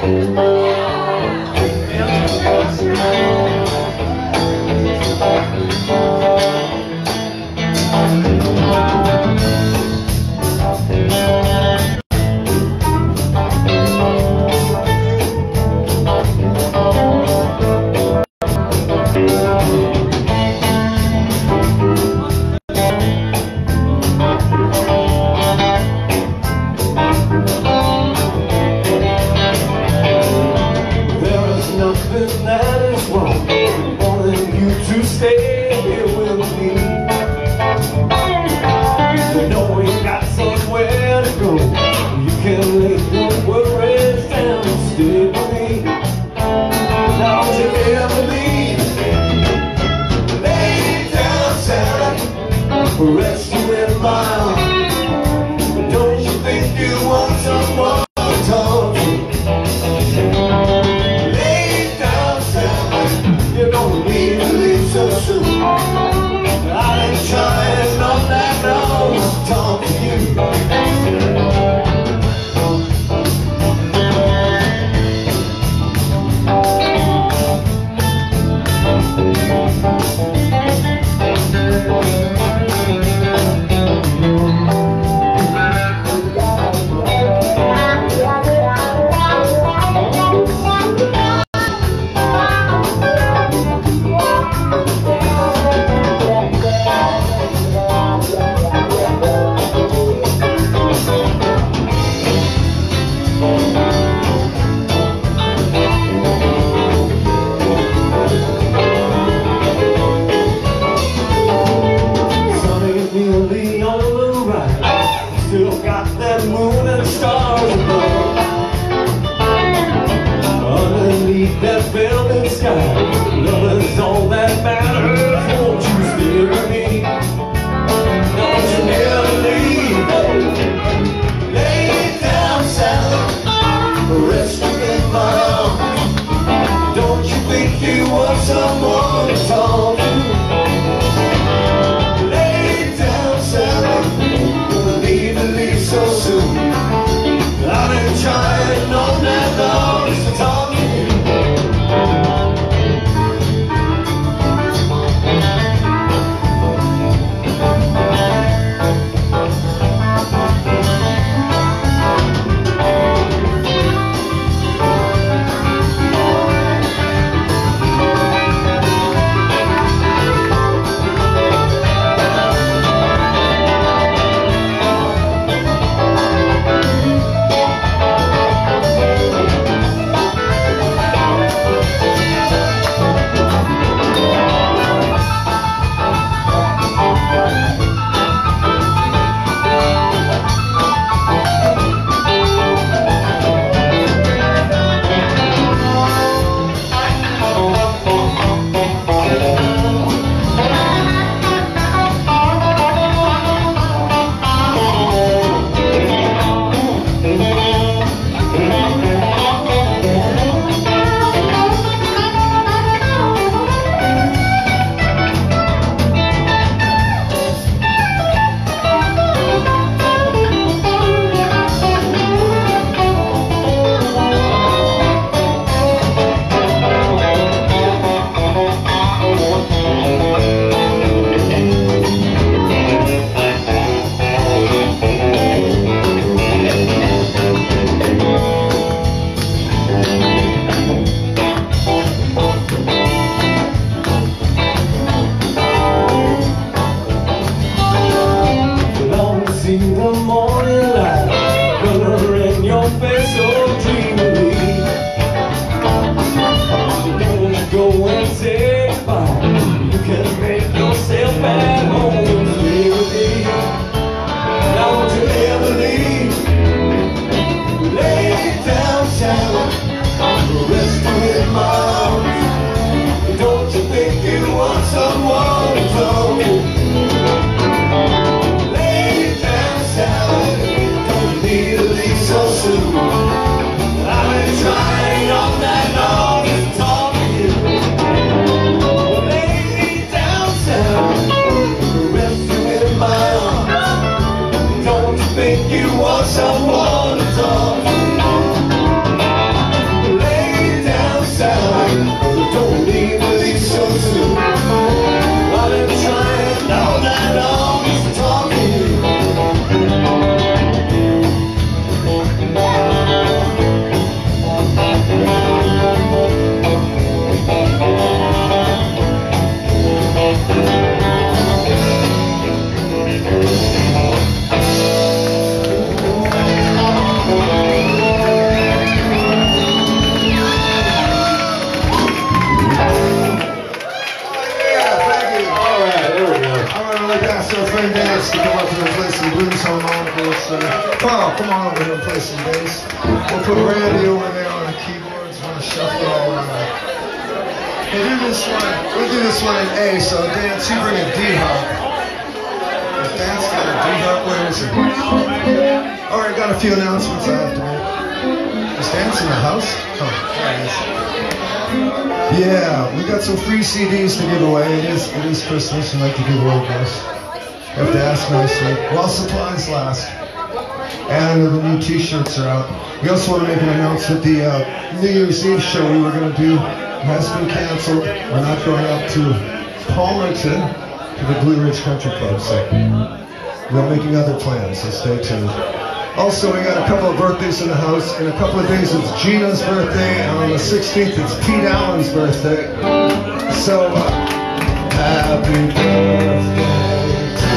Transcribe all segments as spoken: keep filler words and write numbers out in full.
think you want someone to talk to. come on over here and play some bass. We'll put Randy over there on the keyboards. We're gonna shuffle all around. We'll do this one. We'll do this one in A. So Dance, you bring a D harp. If Dance got a D harp, where is he? All right, got a few announcements I have to make. Is Dance in the house? Oh, there he is. Yeah, we got some free C Ds to give away. It is it is Christmas. We like to give away gifts. You have to ask nicely while supplies last. And the new T-shirts are out. We also want to make an announcement. The uh, New Year's Eve show we were going to do has been canceled. We're not going up to Palmerton to the Blue Ridge Country Club. So we're making other plans. So stay tuned. Also, we got a couple of birthdays in the house. In a couple of days, it's Gina's birthday, and on the sixteenth, it's Pete Allen's birthday. So, uh, happy birthday to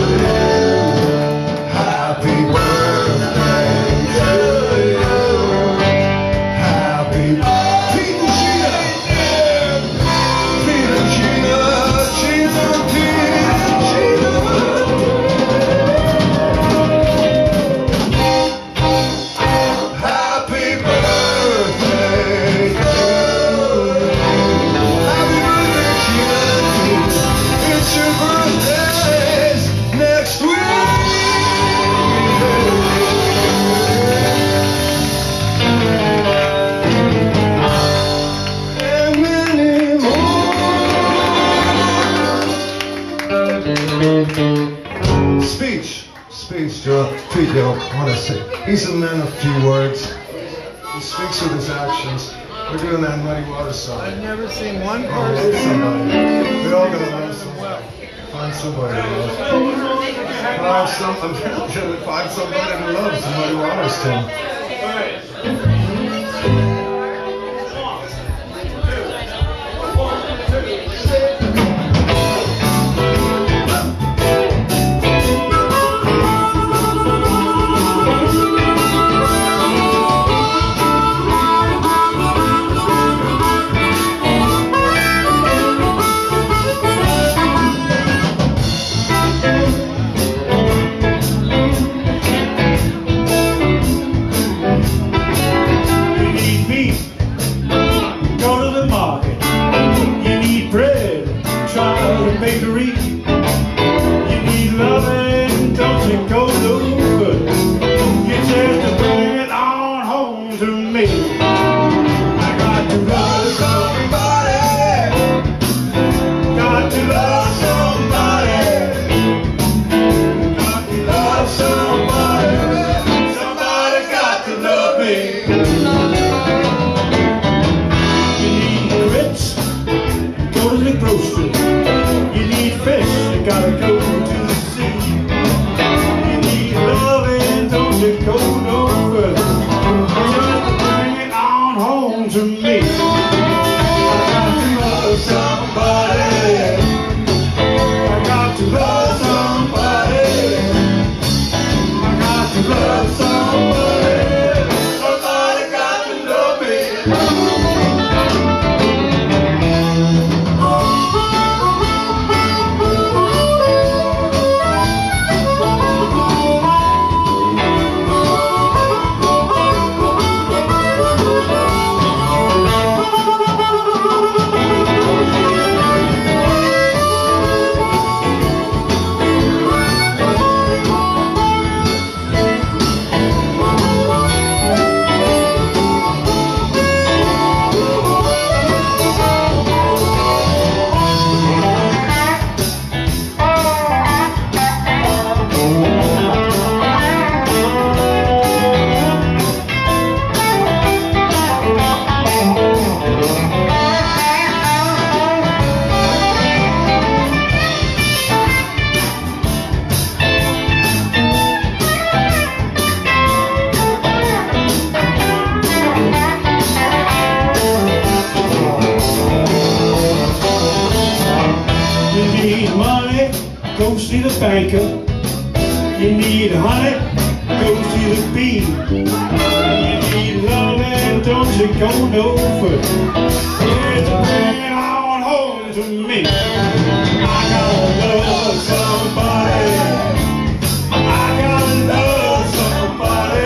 you. Happy birthday to you. Happy Pete and Gina. Pete and Gina. Gina, Pete, Gina. Speech, speech, Joe. Pete, Joe, what I say? He's a man of few words. He speaks with his actions. We're doing that Muddy Water song. I've never seen one Oh, person. love somebody. We all gotta love somebody. Find somebody to love. Find some, find somebody to love. Somebody Waters to him. Bakery. You need loving, don't you go no good. You just bring it on home to me. I got to love somebody. Got to love somebody. Got to love somebody. Somebody got to love me. You need grits, go to the grocery. Fish, you gotta go to the sea. You need loving, don't you go no further. Just bring it on home to me. I got to love somebody. I got to love somebody. I got to love somebody. Somebody got to love me. Go see the banker. You need honey, go see the bee. You need loving, don't you go no further. Just bring it on home to me. I gotta love somebody. I gotta love somebody.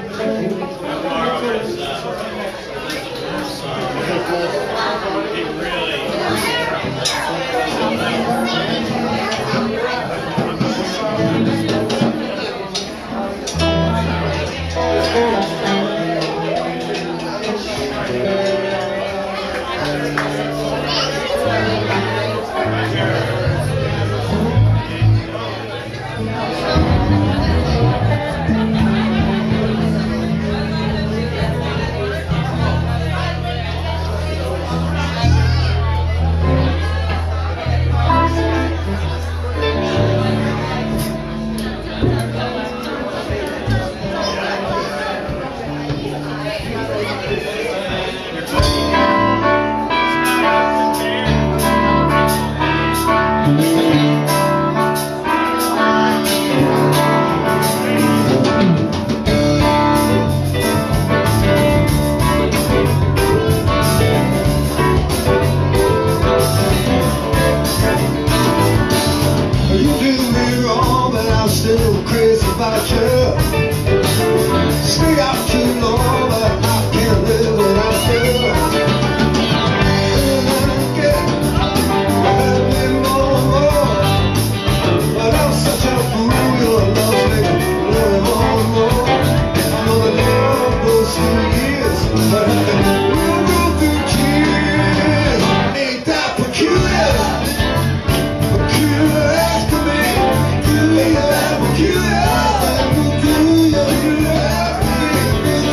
Peculiar, peculiar, peculiar.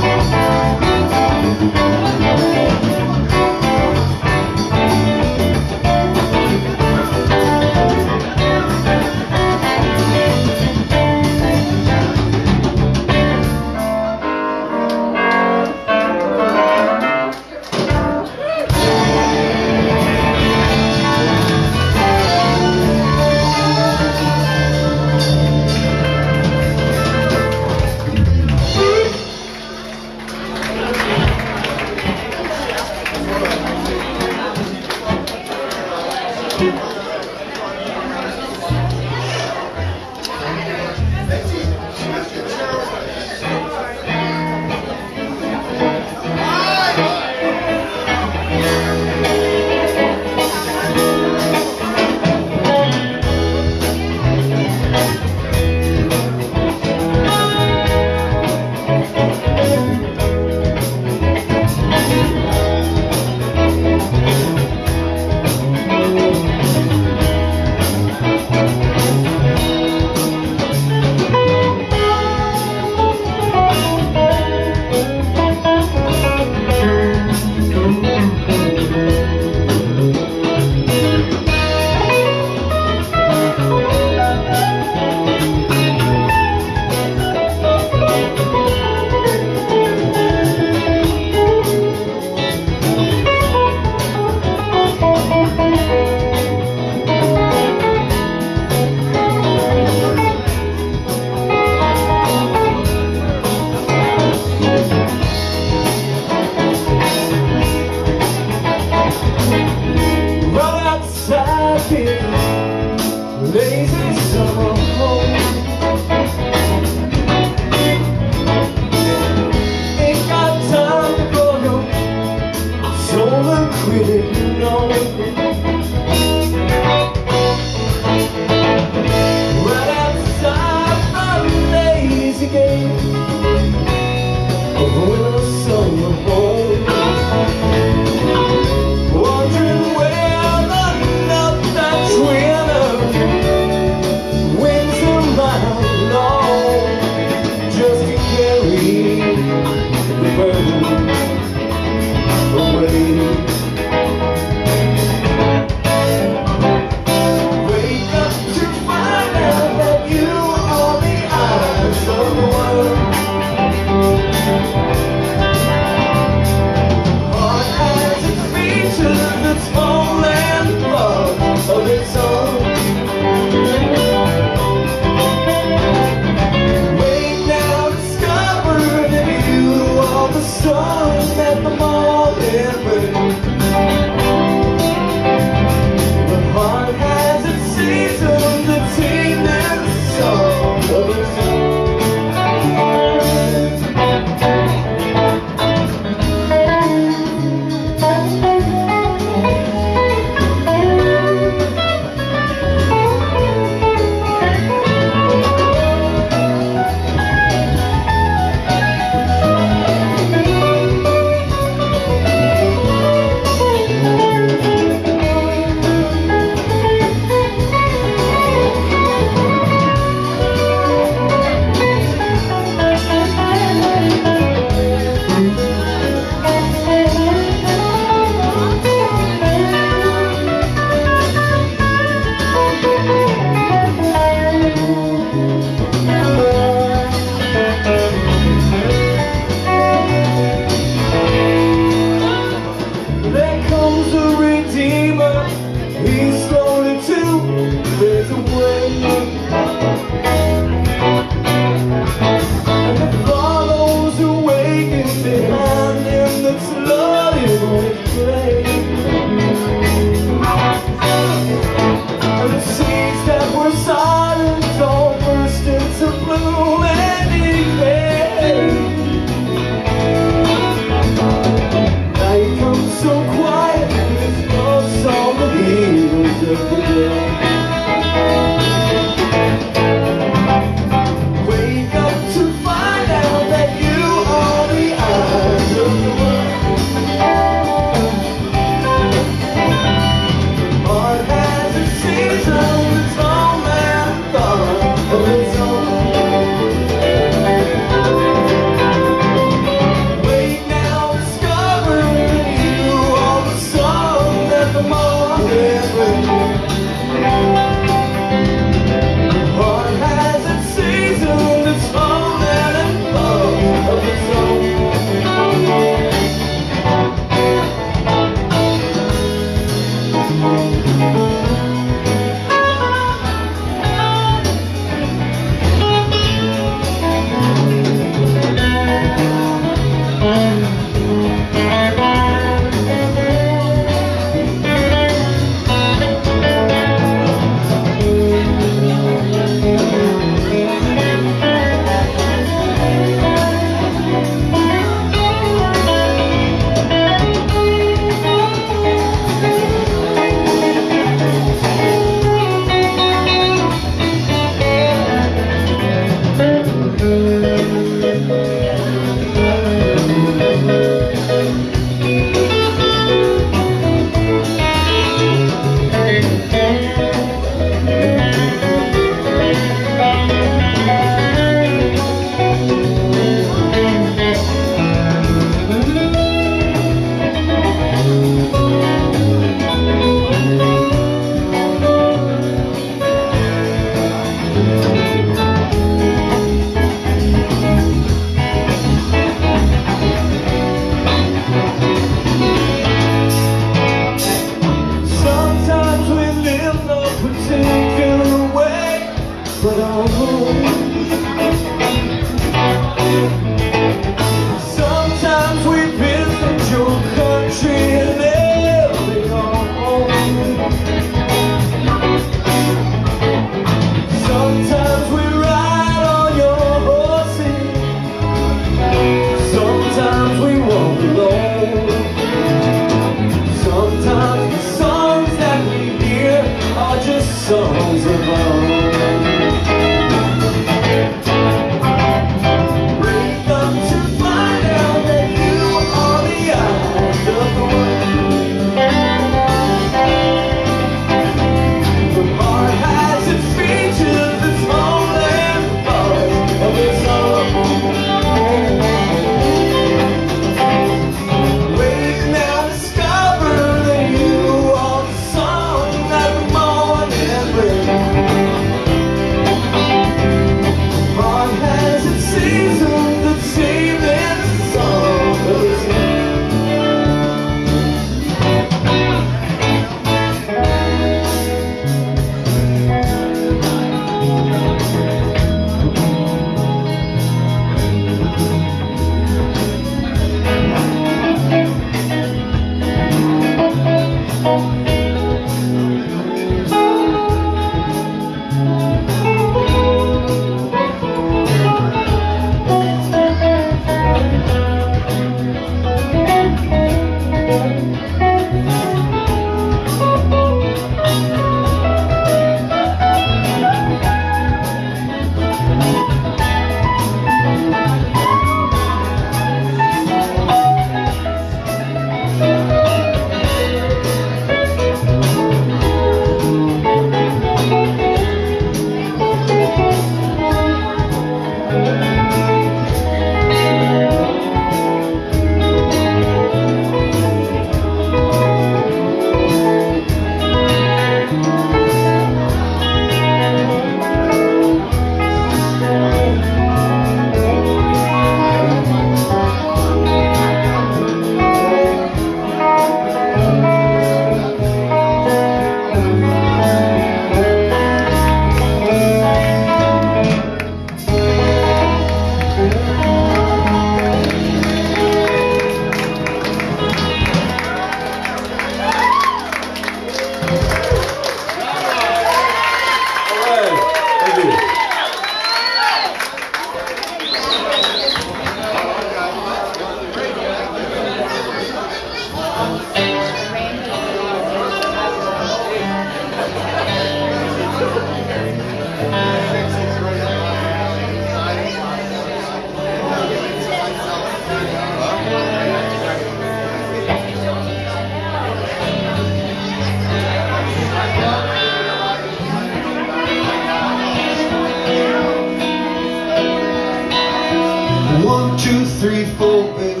three, four, baby,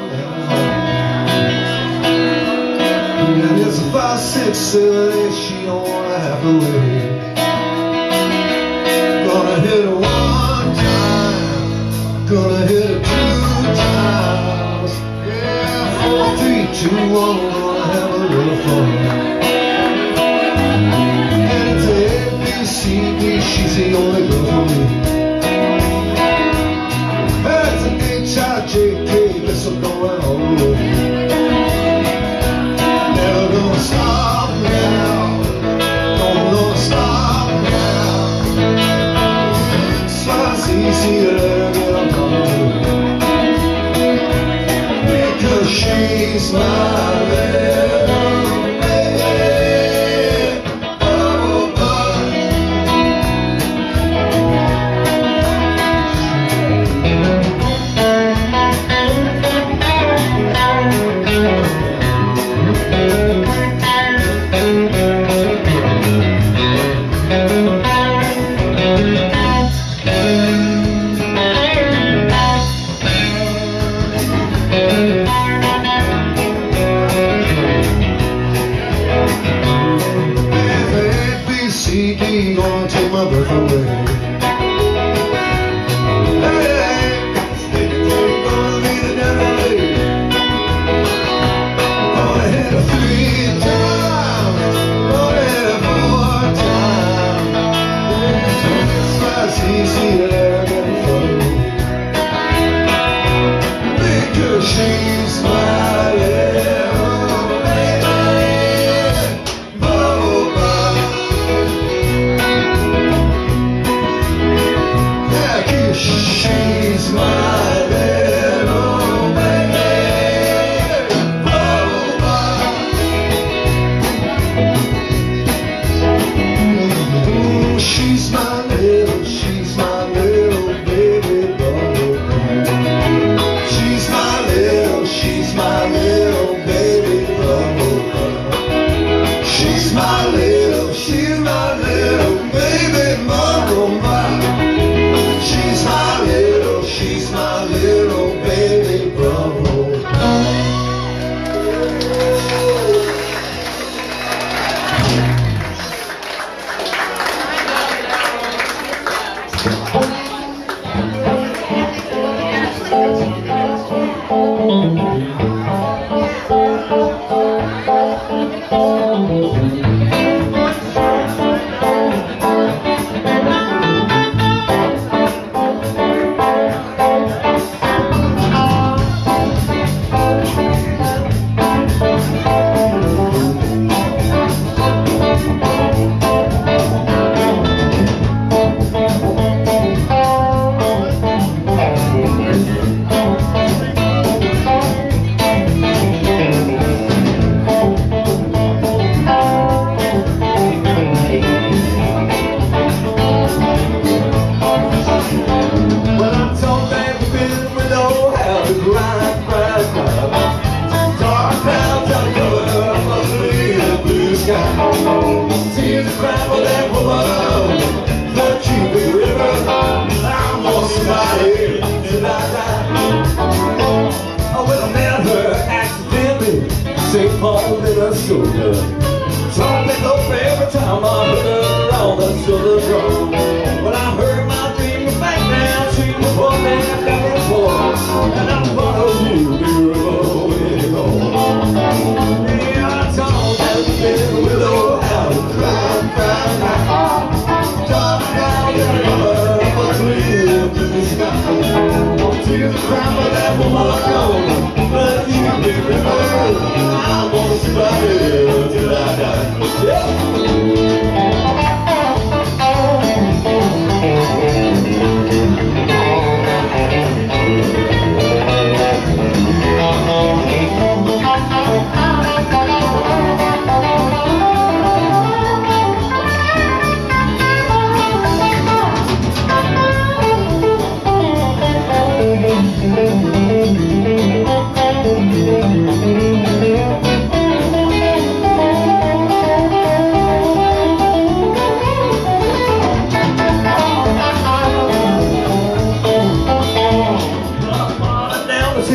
and it's a five, six, seven, eight. She don't wanna have to wait. Gonna hit her one time, gonna hit her two times. Yeah, four, three, two, one. Gonna have a little fun. And it's a A, B, C, D. She's the only girl for me. That's an H I J K, guess I'm going all the way. Never gonna stop now, don't gonna stop now. It's not easy to let her get on top of me, because she's my little baby. Oh, oh.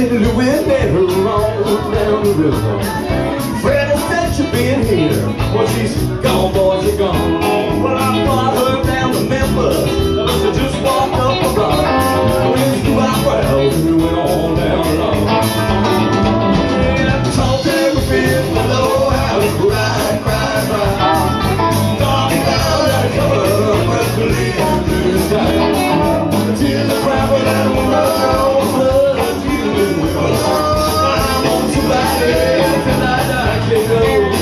Fiddly wind and her roll down the river. Freddy said she'd been here. Well, she's gone, boys, you're gone. Well, I brought her down to Memphis. She just walked up the rock. Went through our crowds and we went on down along. Yeah, I told everything below how to cry, cry, cry. Dark clouds that cover up a clear blue sky. The tears are crapping and we're running blood feeling with us. I want somebody tonight I can go.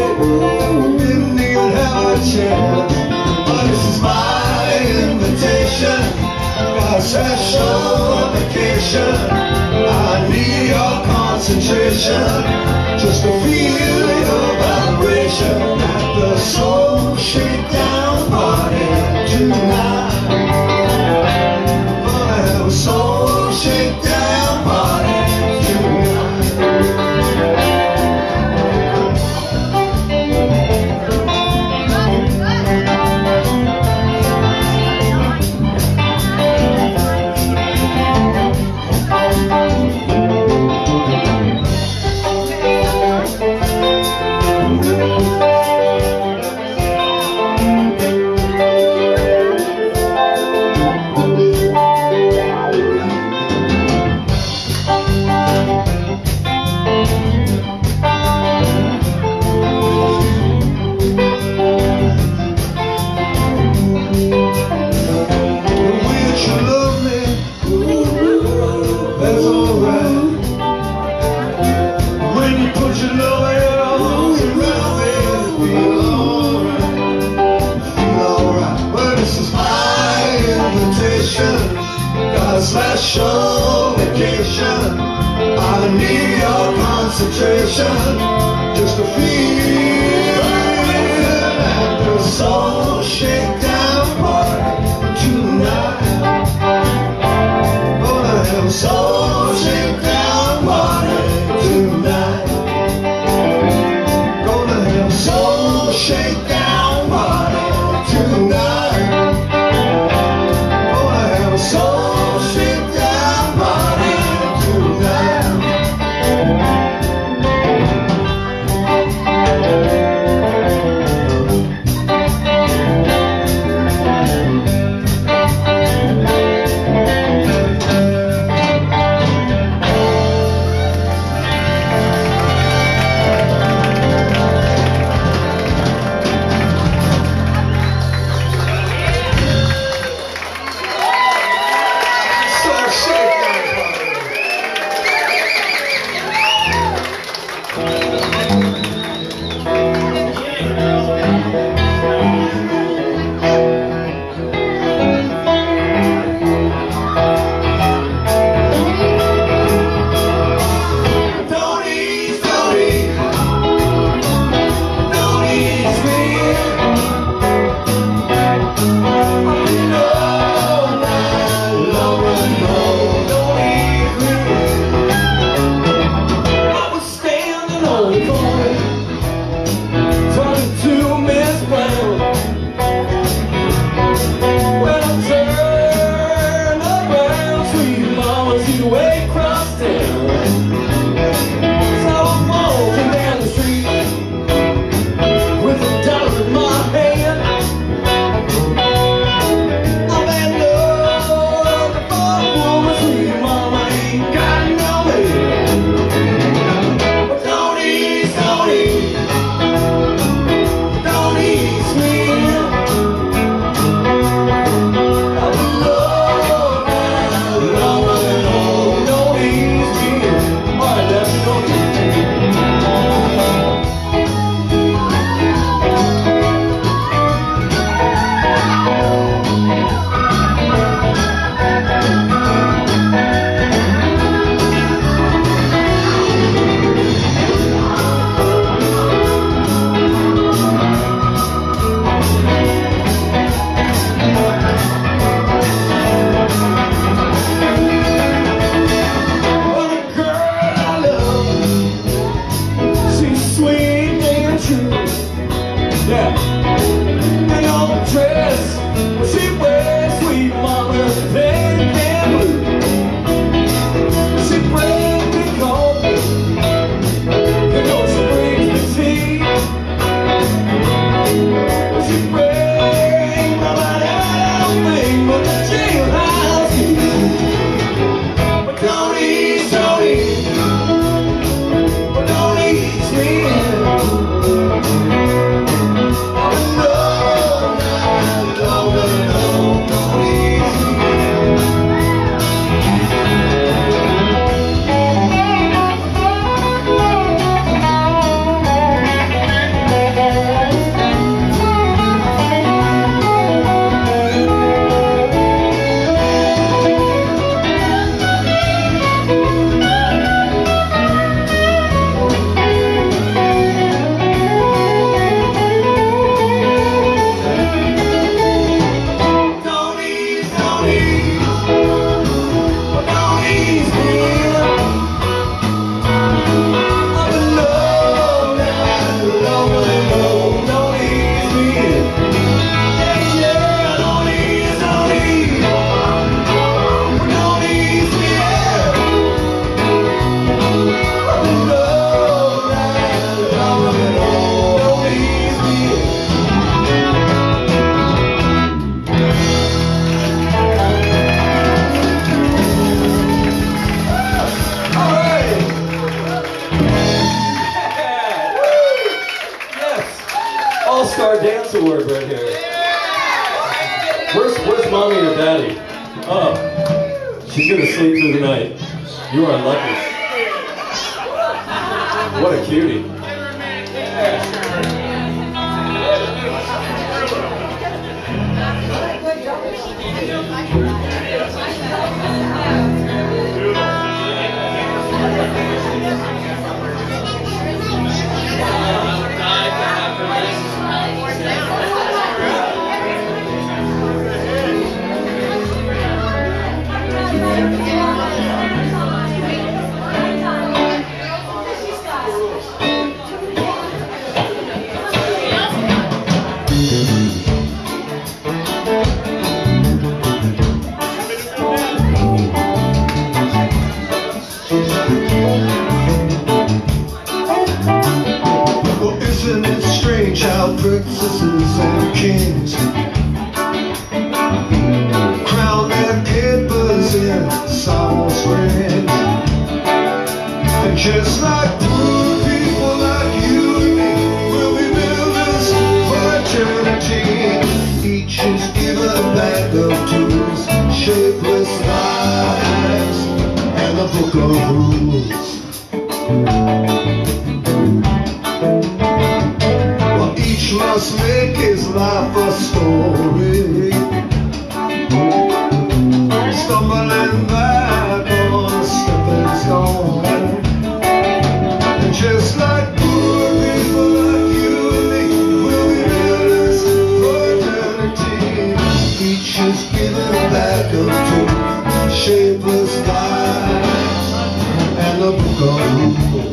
But this is my invitation. invitation, got a special vacation. I need your concentration, just to feel your vibration at the Soul Shakedown party tonight. Gonna have a Soul Shakedown party tonight. Special vacation, I need your concentration, just to feel at the Soul Shakedown party tonight. Gonna have a Soul Shakedown party tonight. Gonna have a Soul Shakedown party tonight. Gonna have a soul work right here. Where's, where's mommy or daddy? Oh, she's gonna sleep through the night. You are lucky. What a cutie. Well, isn't it strange how princesses and kings crown their capers in silence rings? And just like poor people like you and me, we'll be builders for eternity. Each is given a bag of tools, shapeless lives, and a book of rules. Well, each must make his life a story, stumbling back on a stepping stone. And just like poor people like you and me, we'll be builders for eternity. Each is given a bag of tools, shapeless lives, and a book of rules.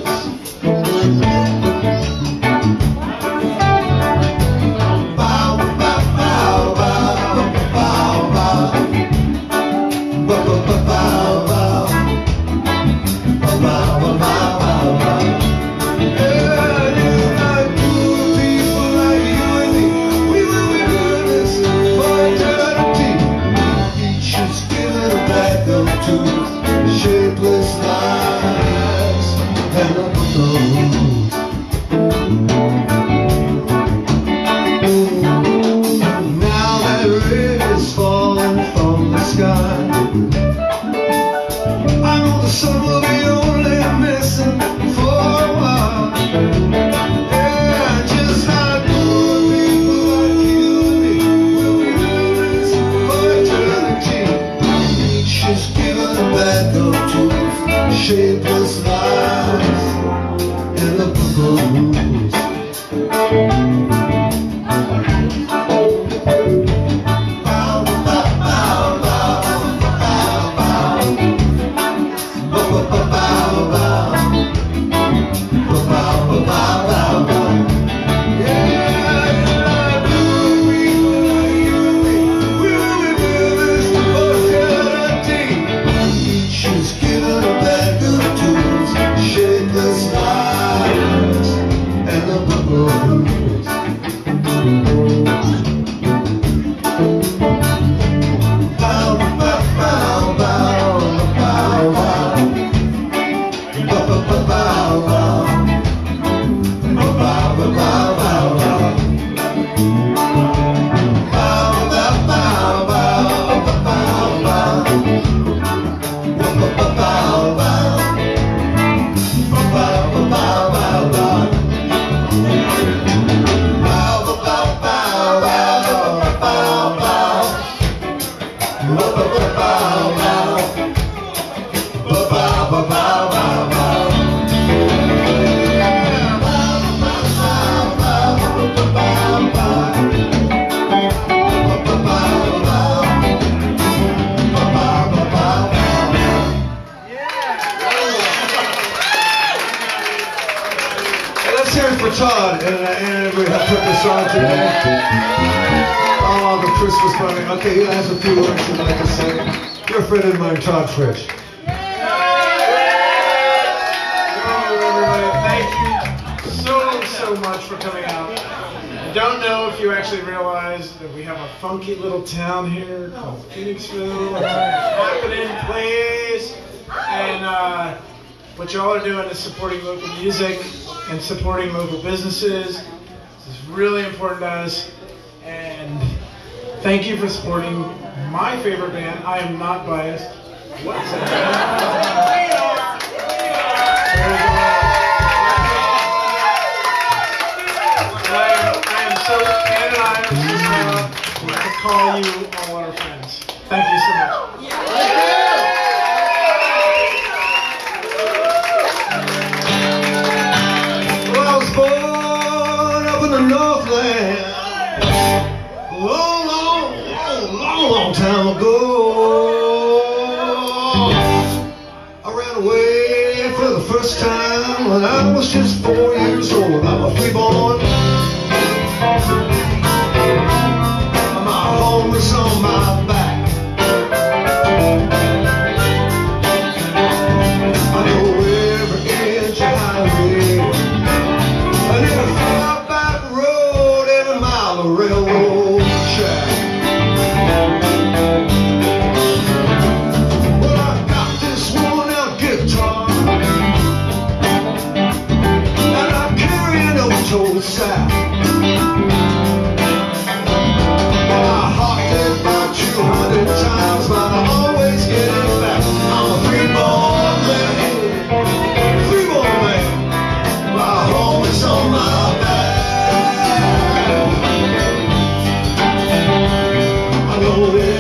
Shapeless lives and a book of rules. Now that rain is falling from the sky, I know the sun will be only missing for a while. Yeah, just like poor people like you and me, we'll be builders for eternity. Each is given a bag of tools, shapeless lives, and a book of rules. Bow, bow, bow, bow, bow, bow. Bow, bow, bow, bow. Bow, bow, bow, bow, bow. Yeah, like poor people like you and me, we will be builders for eternity. Each is given a bag of tools, shapeless lives, and a book of rules. Bow, bow, bow, bow, bow, bow. Bow, bow, bow, bow. Bow, bow, bow, bow, bow. Bow, bow, bow, bow, bow, bow. Let's hear it for Todd and, uh, and we have put this on today. Oh, the Christmas bunny. Okay, he has a few words he'd like to say. Your friend of mine, Todd Frisch. Thank you so, so much for coming out. I don't know if you actually realize that we have a funky little town here called Phoenixville. It's a happening place. And uh, what y'all are doing is supporting local music and supporting local businesses. This is really important to us. Thank you for supporting my favorite band. I am not biased whatsoever. I am so Ken and I are just proud to call you all our friends. Thank you so much. Well, I was born up in the Northland a long, long, long, long, long time ago. I ran away for the first time when I was just four years old. I'm a freeborn. My home is on my back. I know every inch of highway, and every far back road, every mile of railroad track. Well, I got this worn out guitar, and I carry an old-toed sack. My heart hit about two hundred times, but I always get it back. I'm a freeborn man, freeborn man. My home is on my back. I know it.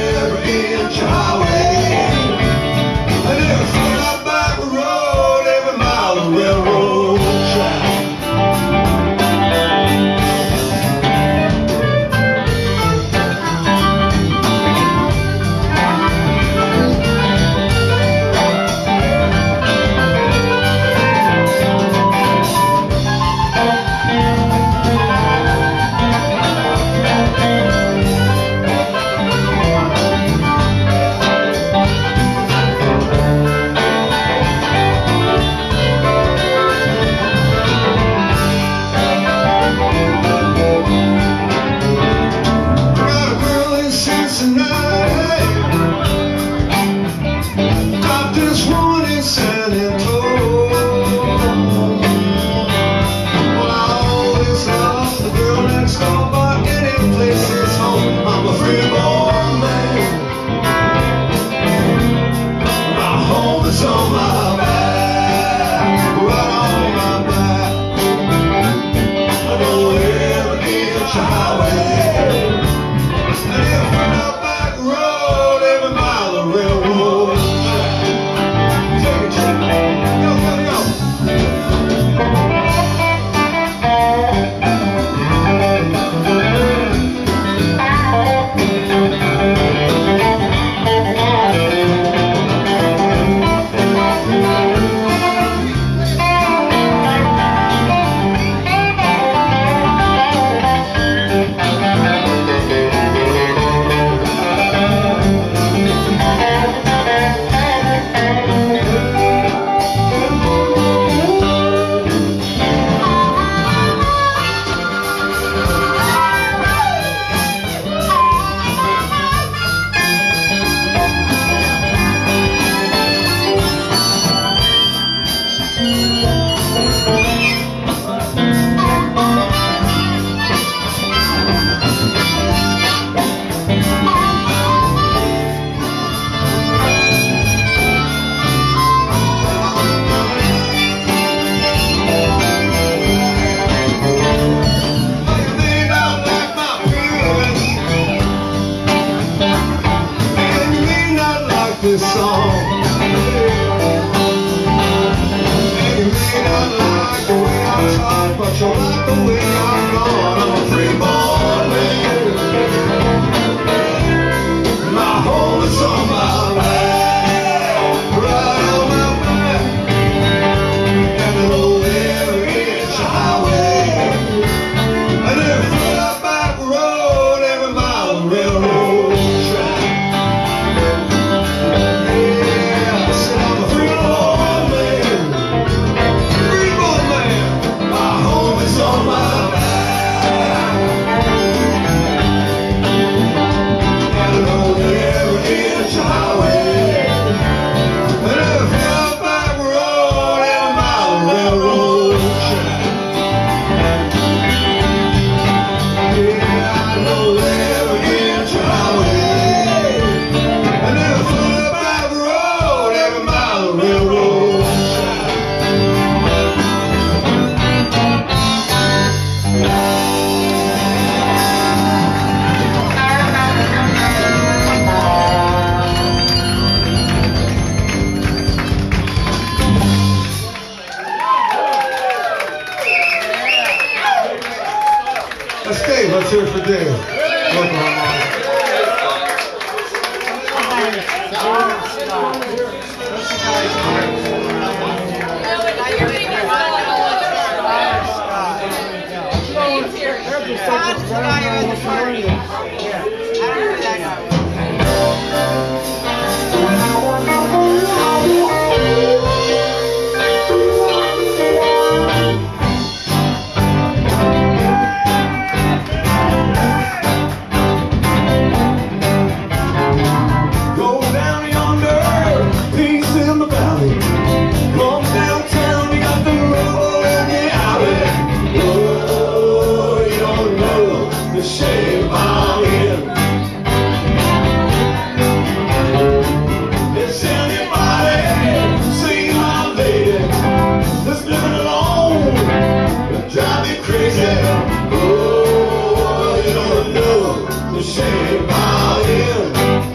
say violin.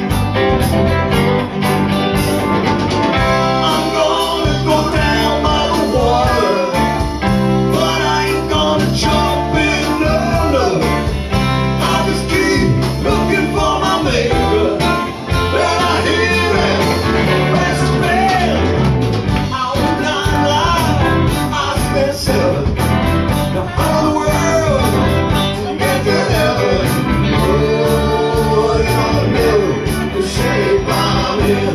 I'm gonna go down by the water, but I ain't gonna jump in, no, no. I'll just keep looking for my maker, and I hear him press his bell. All night long I spent seven, now all the world to get to heaven. Oh, you ought to know the shape I'm in.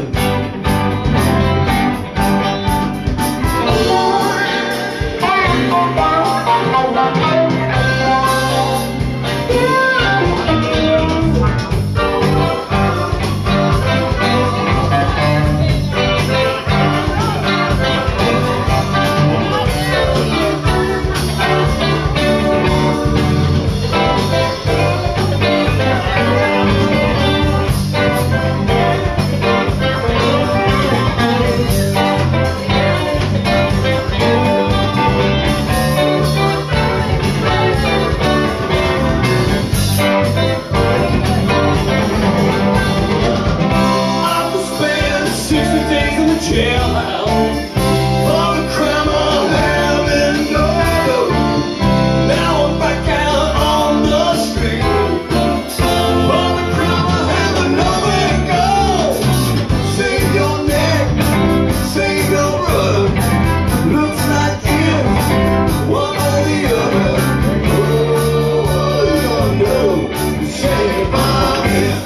Jailhouse for the crime of having no dough. Now I'm back out on the street for the crime of having nowhere to go. Save your neck, save your rug. Looks like it's one or the other. Oh, you don't know the shape I'm in.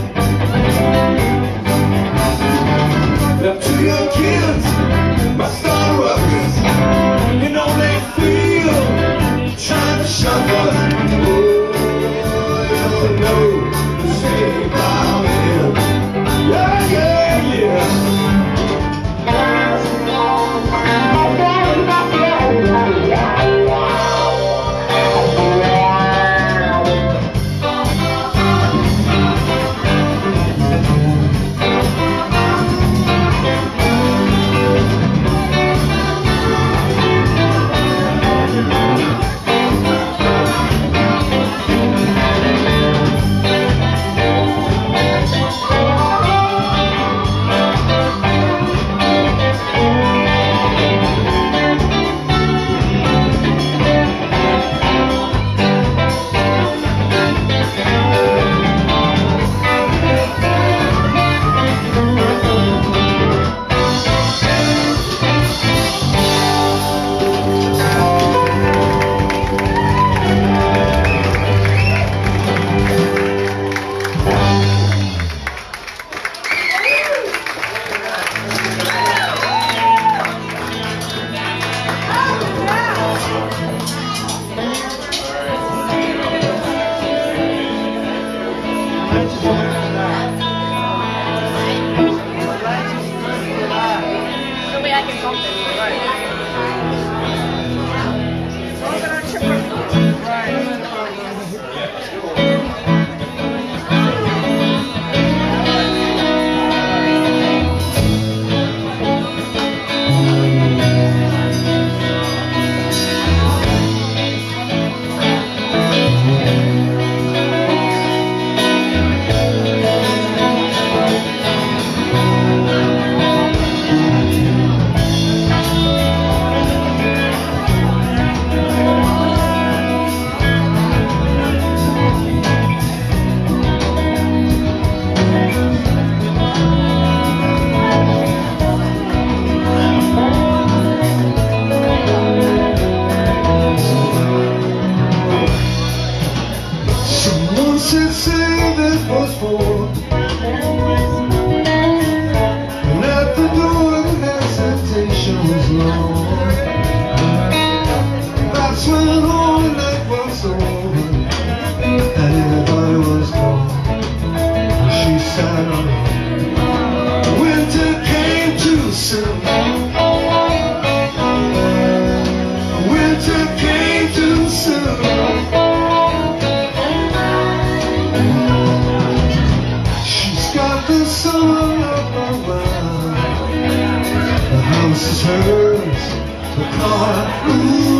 Now to your kids, my star ruckers, you know they feel trying to shove us. Oh, you don't know the shape I'm in. Yeah, yeah, yeah.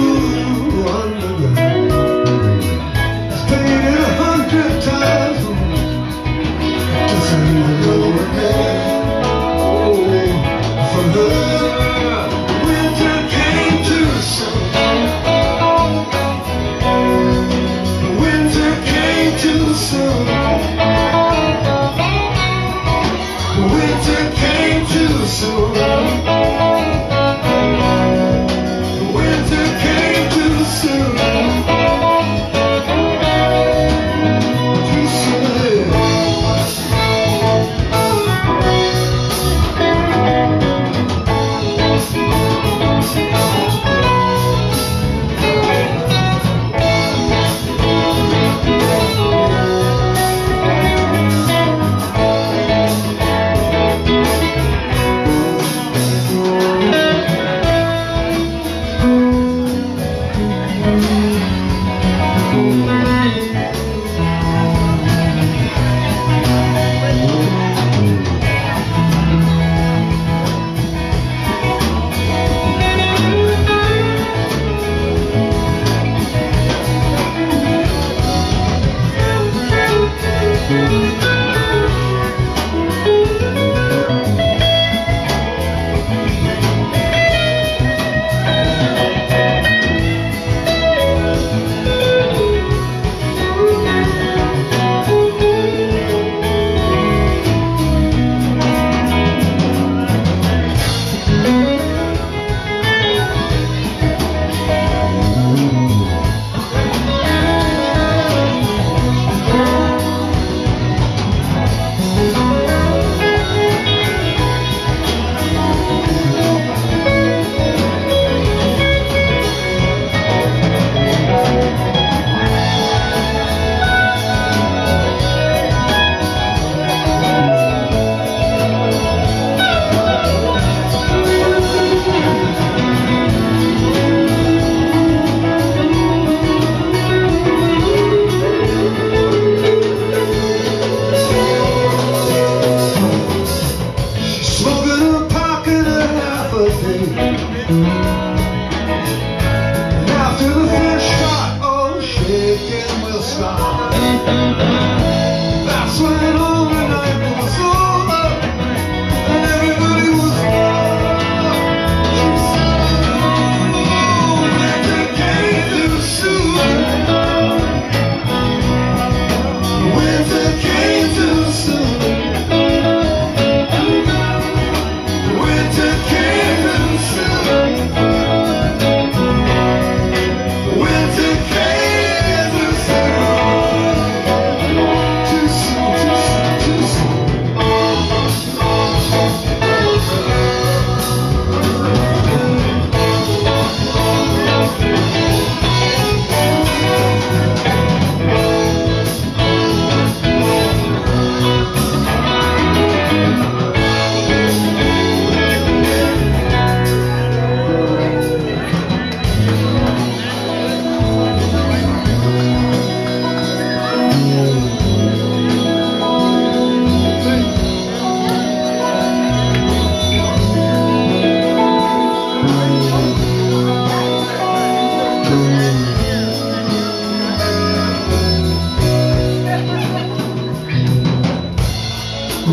Painted a hundred times.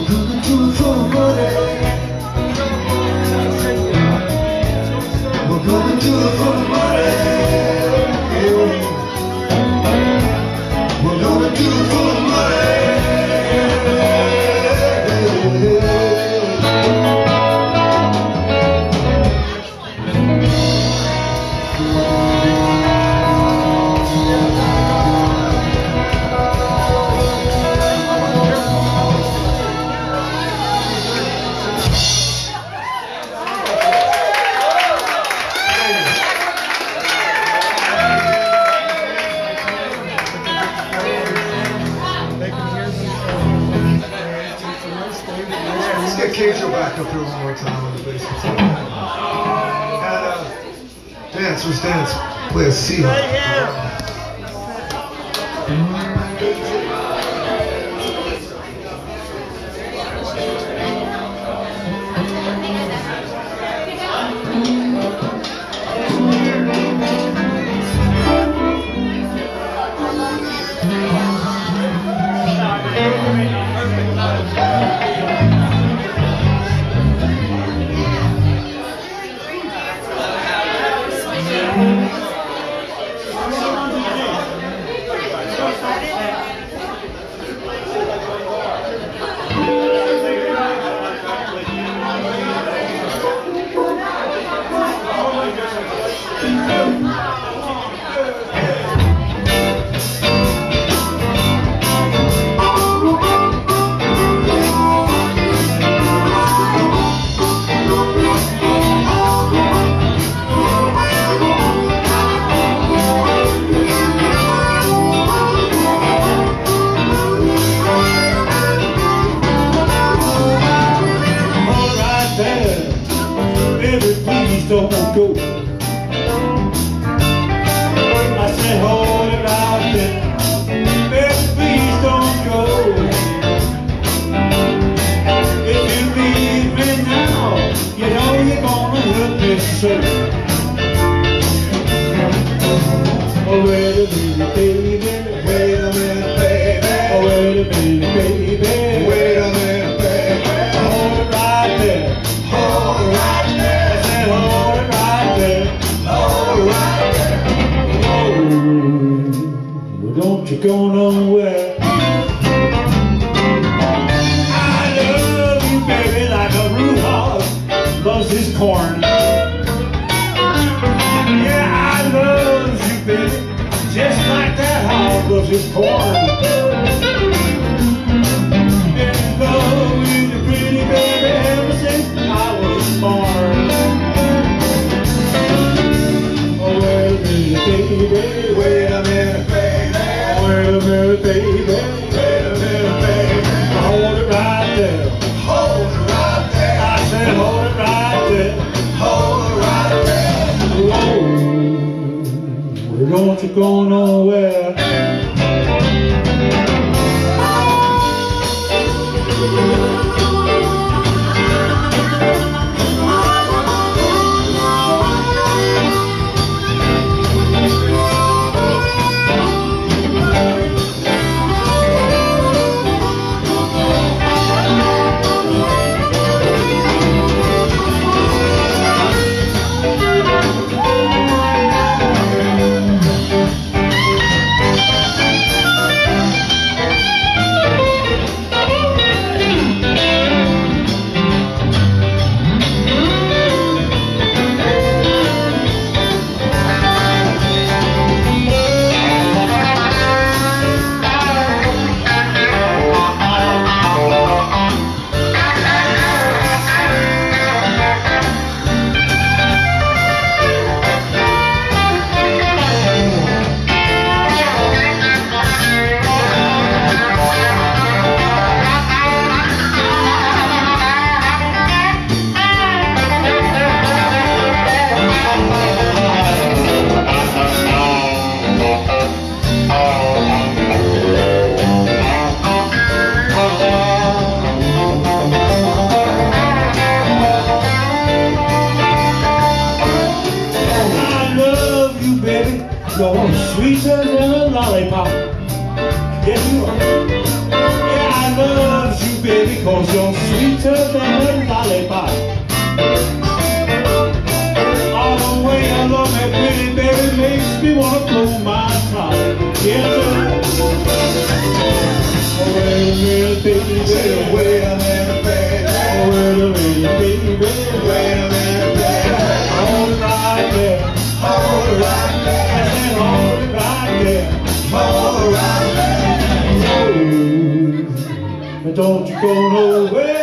coming to it for the money. We're coming to it for the money. We're gonna do it for the money. Cajun back up here one more time on the bass guitar. And uh, dancers dance. Play a C. Right here. Don't go. I said, hold it right there. Baby, please don't go. If you leave me now, you know you're gonna hurt me so. Oh, wait a minute, baby. Wait a minute, baby. Oh, wait a minute, baby. Wait a minute, baby. Hold it right there. Hold it right there. Hold it right there. Hold it right there. Oh, don't you go nowhere. I love you, baby, like a root hog loves his corn. Yeah, I love you, baby, just like that hog loves his corn. Been in love with you, pretty baby, ever since I was born. Baby, wait a minute, baby. Wait a minute, baby. Wait a minute, baby. Hold it right there. Hold it right there. I said, hold it right there. Hold it right there. Whoa, don't you go nowhere. 'cause you're sweeter than a lollipop. All the way I love that pretty baby makes me wanna blow my top. Yes, sir. Oh, wait a minute, baby, baby, wait a minute, baby. Oh, wait a minute, baby, baby, wait a minute, baby. Hold it right there, hold it right there, and then hold it right there, hold it right there. Oh, don't you go nowhere.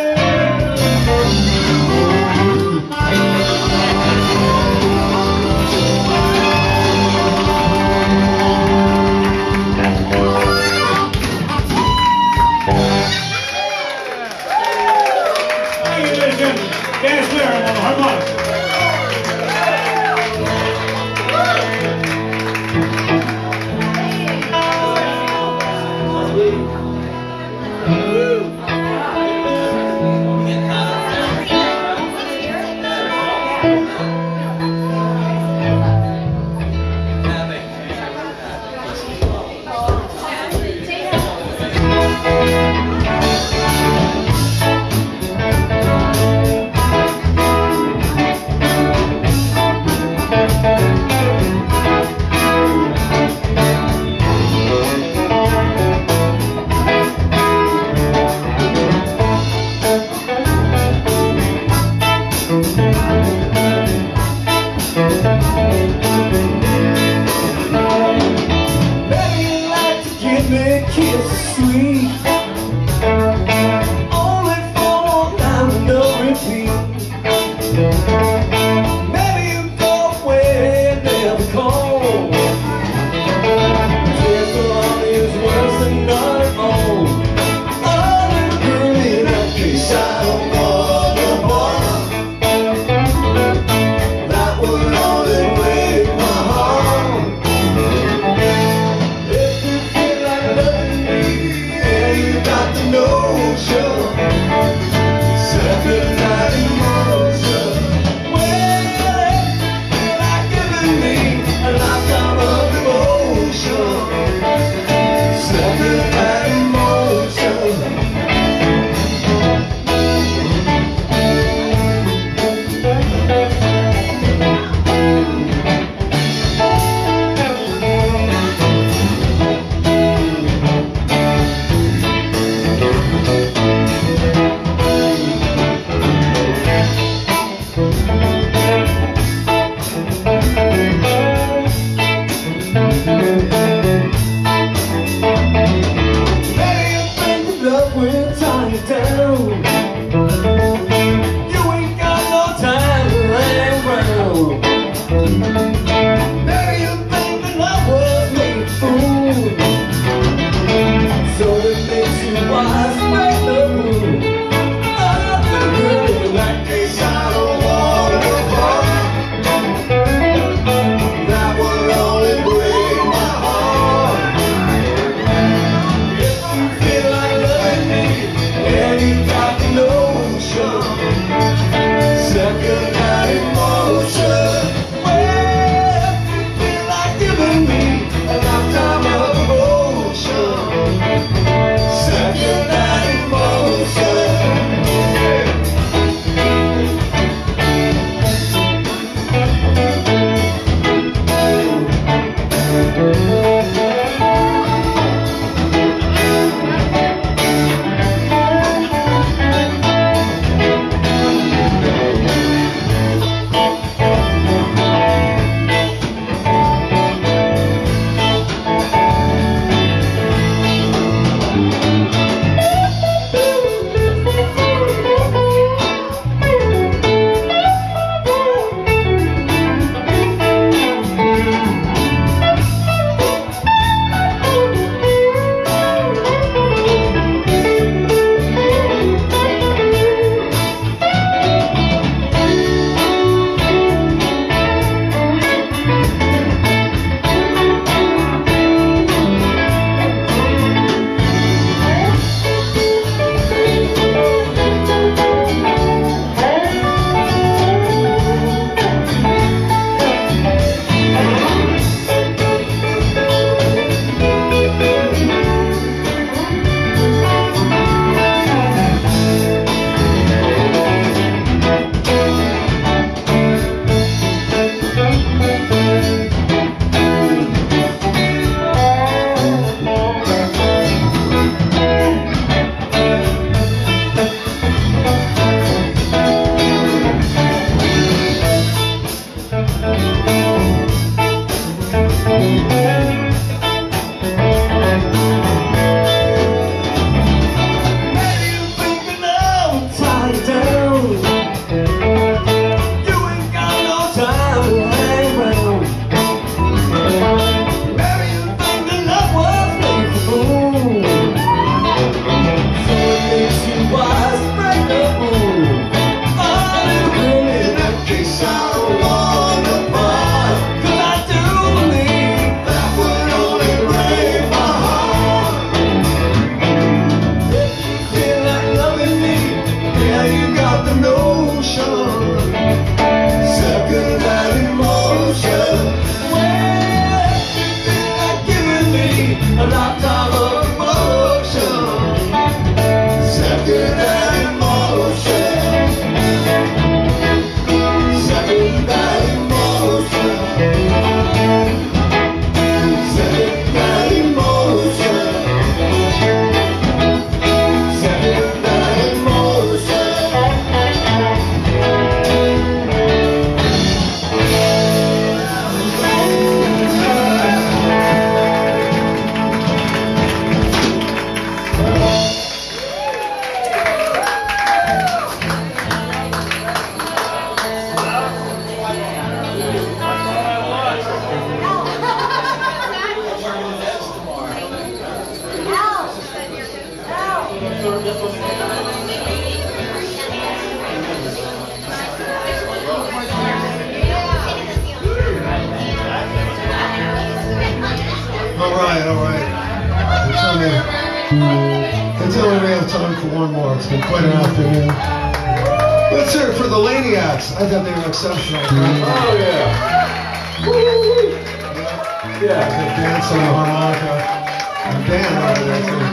Dance there on the harmonica. Kiss sweet, only for one time and no repeat. Maybe you go away and never call. Tears for all is worse than not at all. Oh, little girl, in that case I don't want no more. That would only break my heart. All right, all right. Until we, until we have time for one more. It's been quite an afternoon. Let's hear it for the Laniacs. I thought they were exceptional. Oh, yeah. Yeah. They dance on the harmonica. And band over there, too.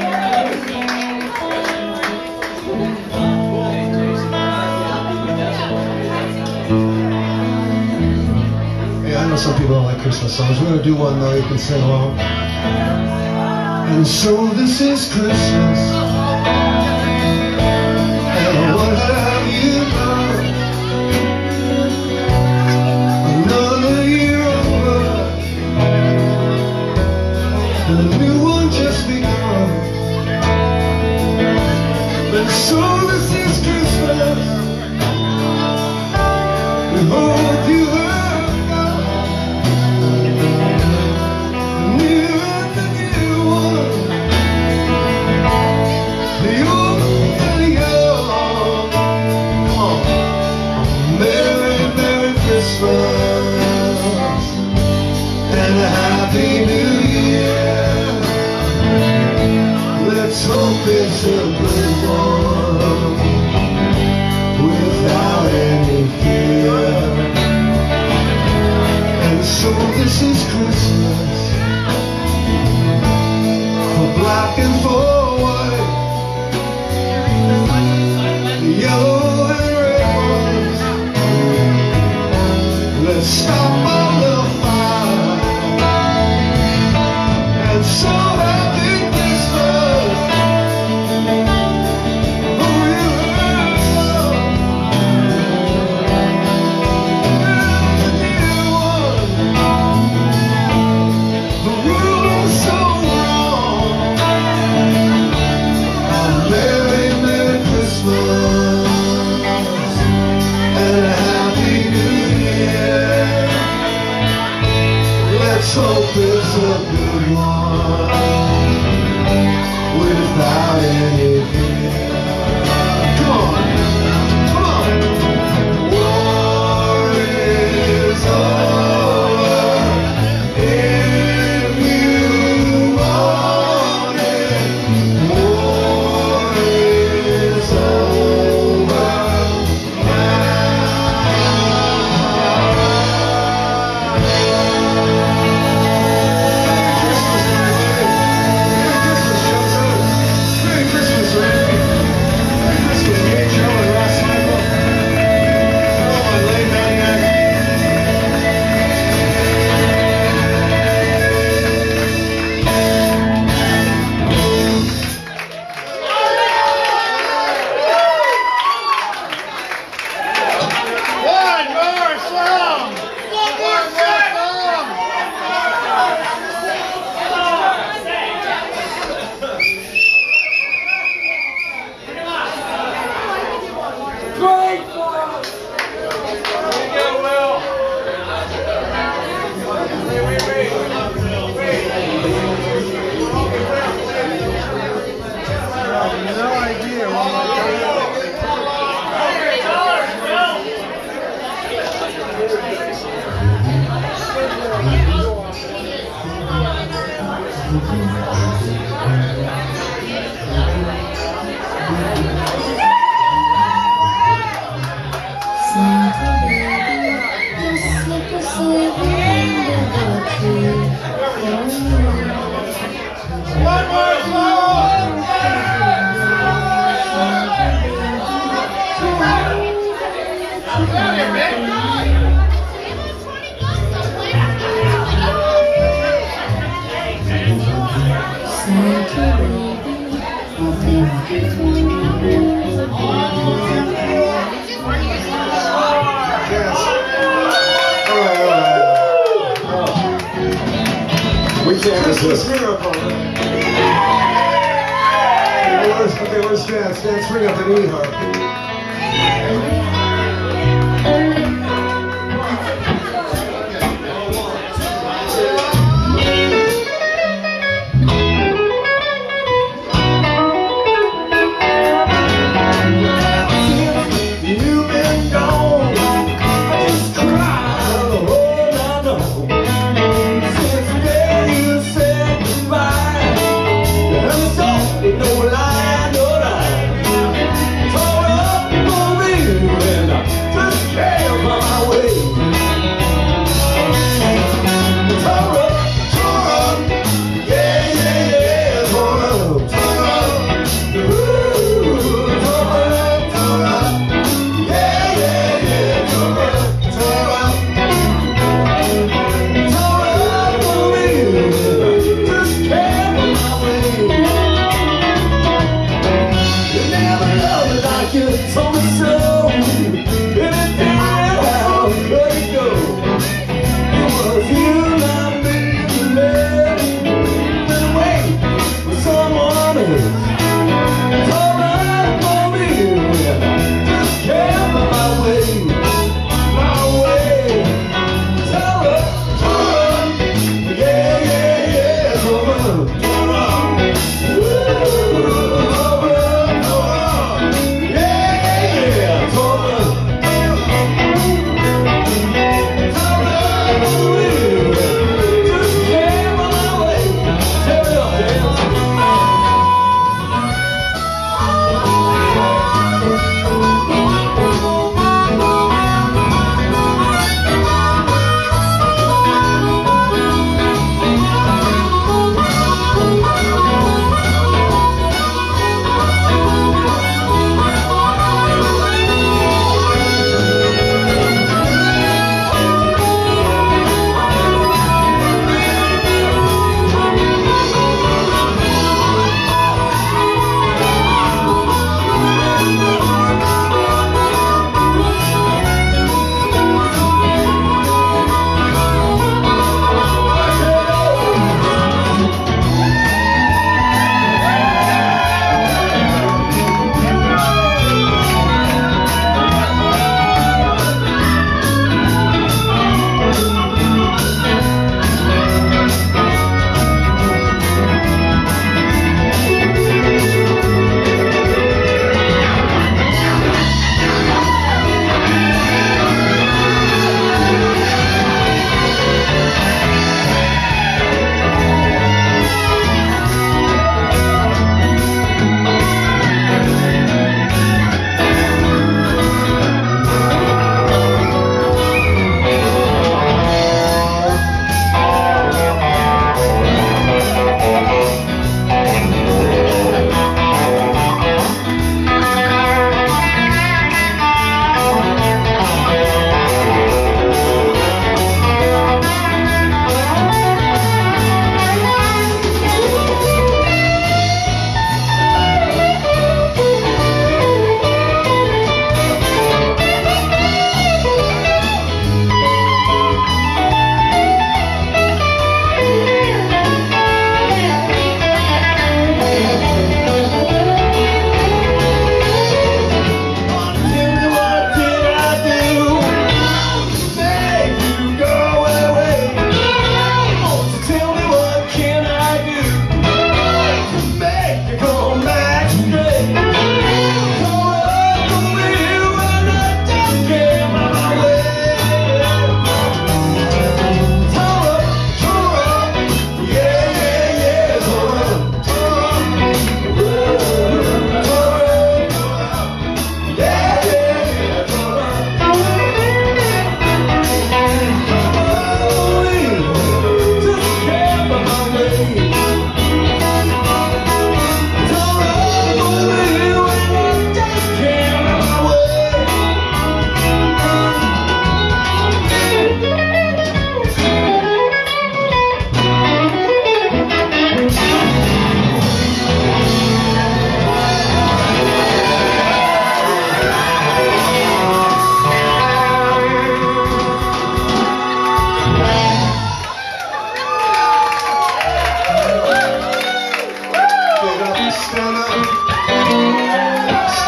I know some people don't like Christmas songs. We're going to do one, though. You can sing along. And so this is Christmas. And what have you done? Another year over. And a new one just begun. And so this is Christmas. We hope you heard. And a happy new year. Let's hope it's a good one without any fear. And so this is Christmas, for black and for white, yellow and red ones. Let's stop all the fire. And so happy Christmas. Oh, you heard some. The new one. The world is so wrong. Merry, Merry Christmas. And a happy New Year. Let's hope it's a good one without any fear. Come on, come on. War is over if you want it. War is over Merry Christmas, Randy. Merry Christmas, Gay Joe and Ross Michael. Oh, my late maniac. One more song! One more song! Great song! Here you go, Will. Wait, wait, wait. Wait. No idea. One more song! We can't resist. Miracle. Okay, let's dance. Dance, bring up the knee harp. No lie, no lie. Tore up for me.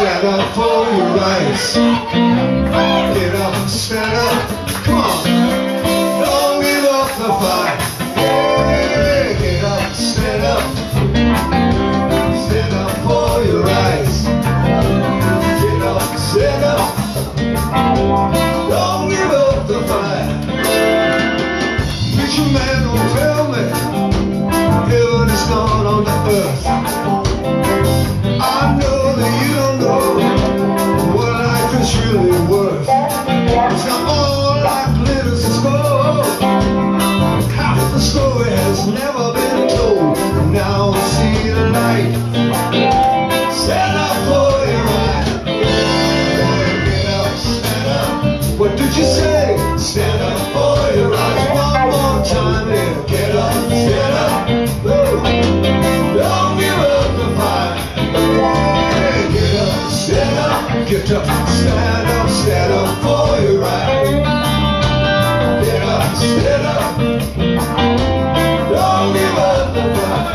stand up for your rights. Get up, stand up, come on. Don't give up the fight. Yeah, get up, stand up. Stand up for your rights. Get up, stand up. Don't give up the fight. Preacher man, don't tell me heaven is not on the earth. I know that you don't know what life is really worth. It's not all like glitters and gold. Half the story has never been told. Now I see the light. Stand up for your right. Get up, stand up. What did you say? Stand up for your right. One more time here. Get up, stand up. Woo. Don't give up the fight. Get up, stand up. Get up, stand up. Stand up for your right. Get up, stand up. Don't give up the fight.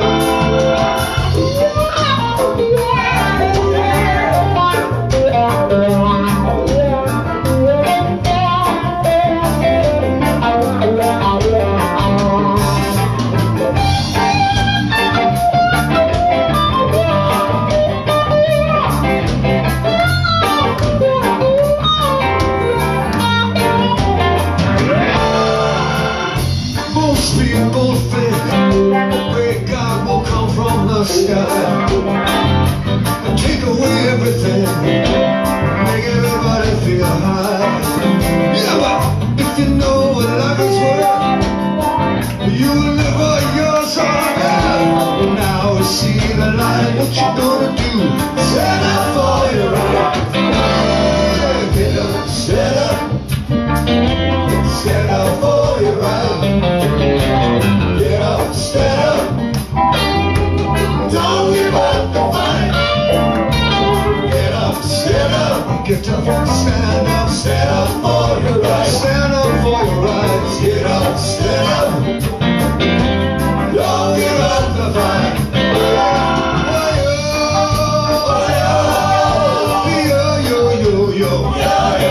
People think great God will come from the sky and take away everything, make everybody feel high. Yeah, but if you know what life is worth, you will live for yours on earth. Now we see the light, what you gonna do? Stand up for your right. Get up, stand up. Stand up for your right. Get up, stand up. Don't give up the fight. Get up, stand up. Get up, stand up. Stand up for your rights. Stand up for your rights. Get up, stand up. Don't give up the fight. Yo, yo, yo, yo, yo.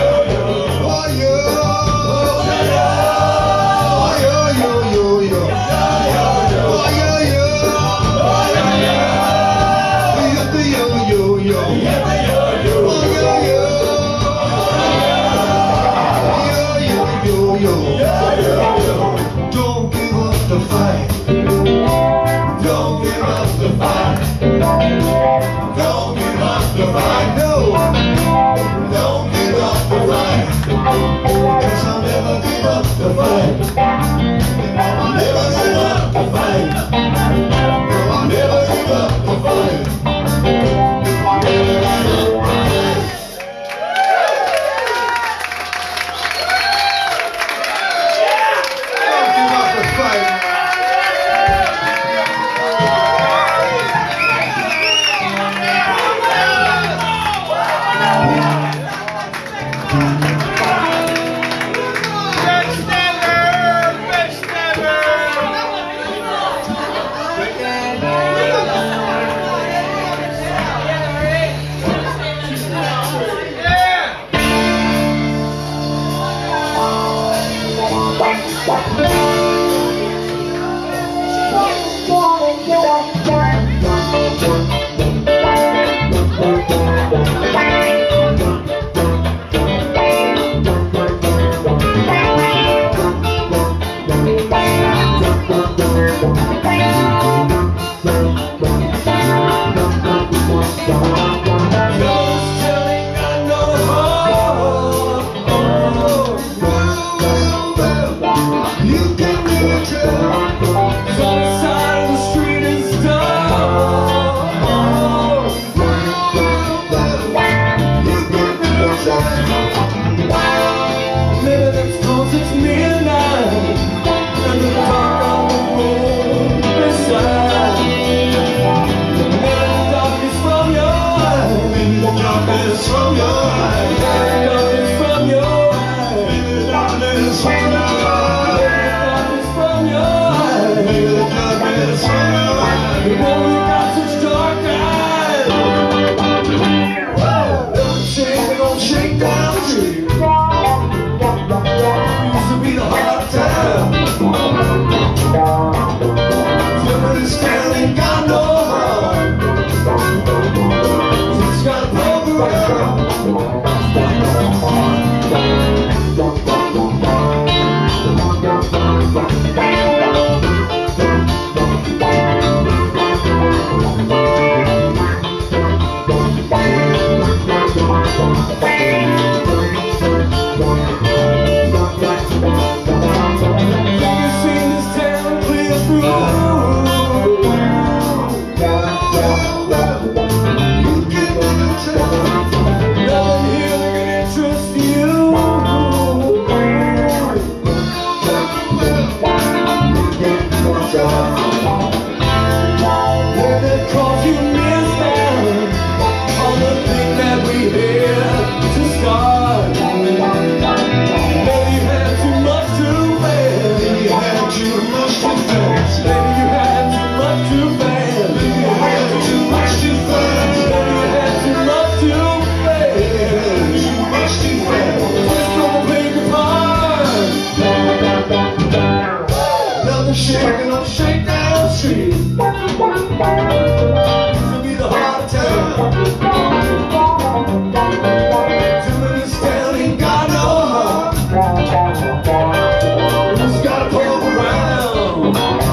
Don't give up the fight. Don't give up the fight. Don't give up the fight. No, don't give up the fight. Cause I'll never give up the fight. I'll never give up the fight. No, I'll never give up the fight. I'll never give up the fight. Shaking on Shakedown Street. Used to be the heart of town. Till this town ain't got no heart. Just gotta poke around.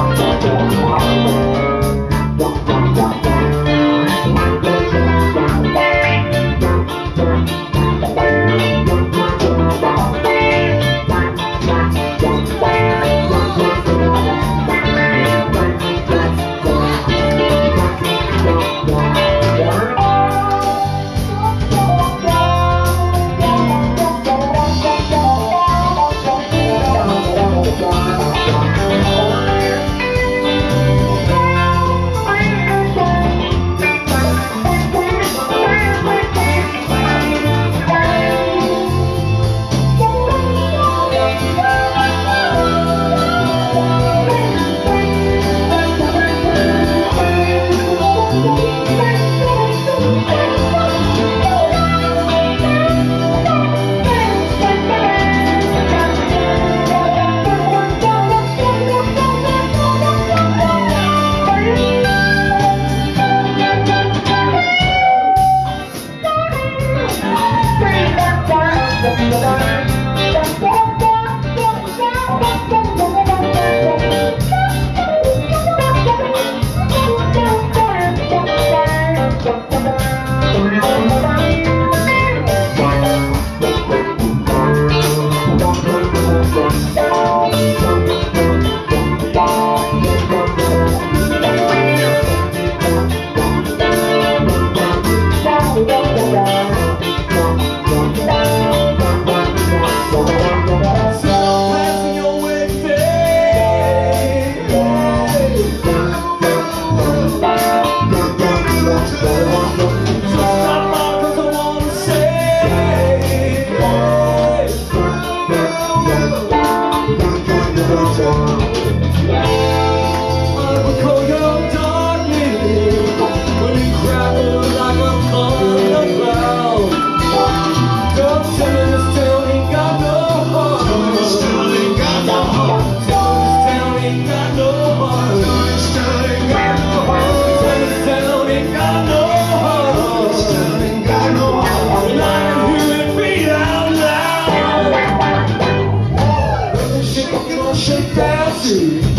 Shakedown Street. Used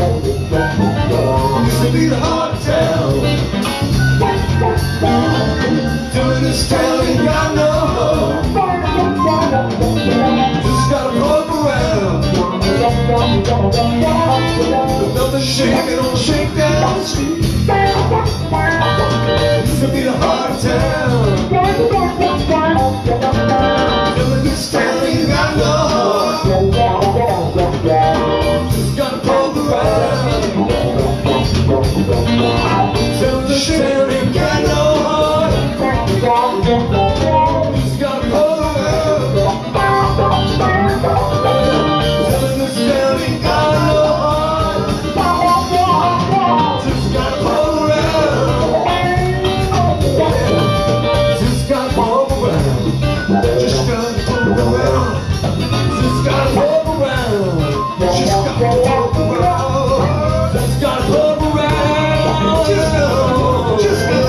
to be the heart of town. Till this town ain't got no home. Just gotta poke around. Another shaking on Shakedown Street. Used to be the heart of town. Till this town ain't got no home. Just gotta poke around. Till the town ain't got no heart. Just gotta poke around. Till this town ain't got no heart. Just gotta poke around. Just gotta poke around. Just gotta poke around. Just gotta poke around. Just gotta poke around. Just gotta poke around. Just gotta, just gotta.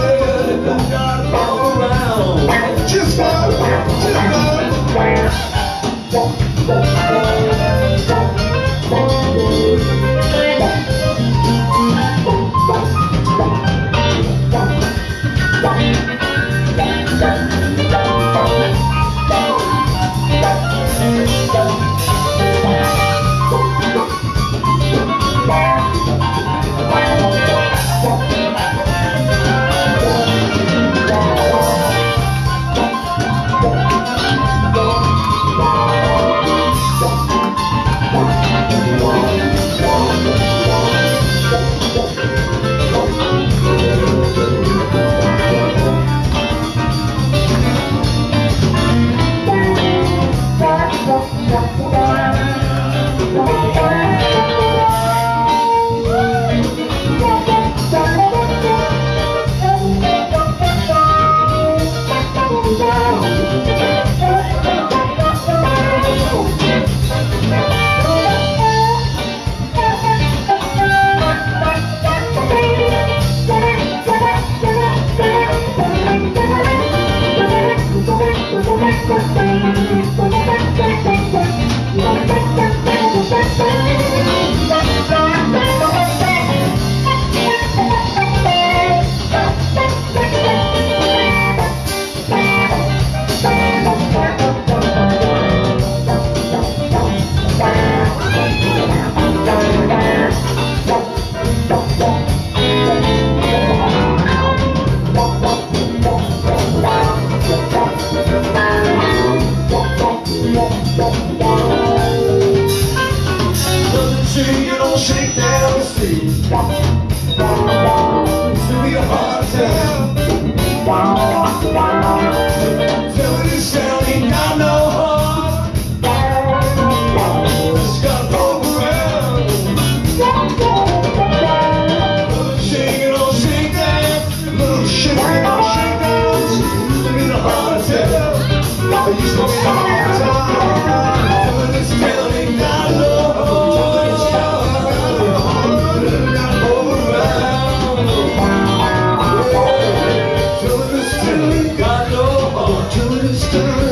my door. Till it's time.